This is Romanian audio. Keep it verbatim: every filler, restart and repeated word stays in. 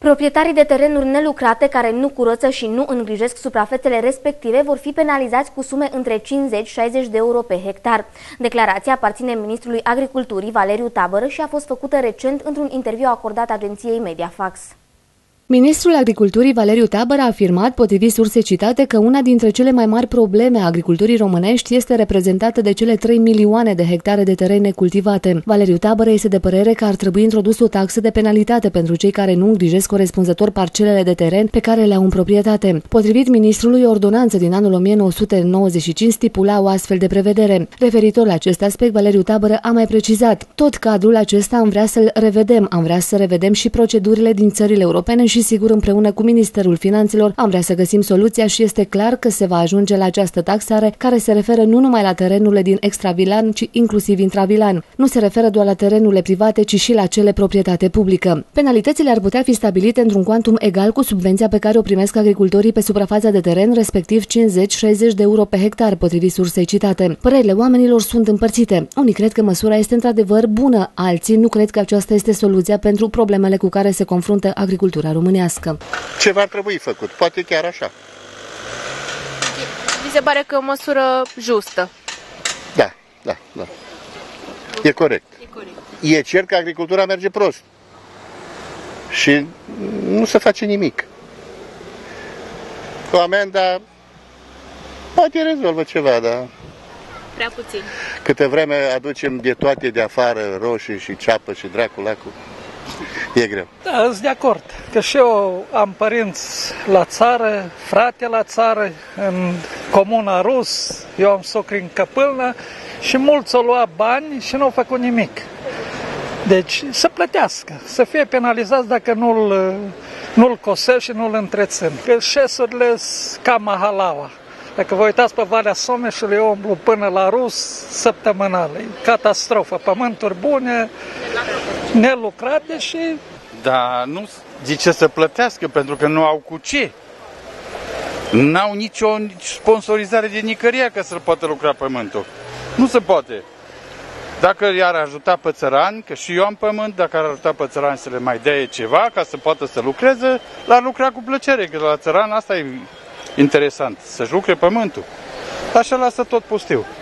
Proprietarii de terenuri nelucrate care nu curăță și nu îngrijesc suprafețele respective vor fi penalizați cu sume între cincizeci și șaizeci de euro pe hectar. Declarația aparține ministrului Agriculturii Valeriu Tabără și a fost făcută recent într-un interviu acordat agenției Mediafax. Ministrul Agriculturii Valeriu Tabără a afirmat, potrivit surse citate, că una dintre cele mai mari probleme a agriculturii românești este reprezentată de cele trei milioane de hectare de teren necultivate. Valeriu Tabără este de părere că ar trebui introdus o taxă de penalitate pentru cei care nu îngrijesc corespunzător parcelele de teren pe care le au în proprietate. Potrivit ministrului, o ordonanță din anul o mie nouă sute nouăzeci și cinci stipula o astfel de prevedere. Referitor la acest aspect, Valeriu Tabără a mai precizat: tot cadrul acesta am vrea să-l revedem, am vrea să revedem și procedurile din țările europene și sigur împreună cu Ministerul Finanțelor am vrea să găsim soluția și este clar că se va ajunge la această taxare care se referă nu numai la terenurile din extravilan, ci inclusiv intravilan. Nu se referă doar la terenurile private, ci și la cele proprietate publică. Penalitățile ar putea fi stabilite într-un cuantum egal cu subvenția pe care o primesc agricultorii pe suprafața de teren, respectiv cincizeci șaizeci de euro pe hectar, potrivit sursei citate. Părerile oamenilor sunt împărțite. Unii cred că măsura este într-adevăr bună, alții nu cred că aceasta este soluția pentru problemele cu care se confruntă agricultura românească. Ceva ar trebui făcut, poate chiar așa. Mi se pare că o măsură justă. Da, da, da. E corect. E corect. E cer că agricultura merge prost. Și nu se face nimic. Cu amenda poate rezolvă ceva, dar prea puțin. Câte vreme aducem de toate de afară, roșii și ceapă și dracul lacu, e greu. Da, sunt de acord. Că și eu am părinți la țară, frate la țară, în comuna Rus, eu am socri în Căpâlnă și mulți au luat bani și nu au făcut nimic. Deci să plătească, să fie penalizați dacă nu-l nu-l cosesc și nu-l întrețin. Că șesurile sunt ca mahalaua. Dacă vă uitați pe Valea Someșului, eu umblu până la Rus săptămânal. E catastrofă, pământuri bune, nelucrate și... Dar nu zice să plătească pentru că nu au cu ce. N-au nicio sponsorizare de nicăria ca să poată lucra pământul. Nu se poate. Dacă i-ar ajuta pe țărani, că și eu am pământ, dacă ar ajuta pe țărani să le mai dea ceva ca să poată să lucreze, l-ar lucra cu plăcere, că la țăran asta e interesant, să-și lucre pământul. Așa lasă tot pustiu.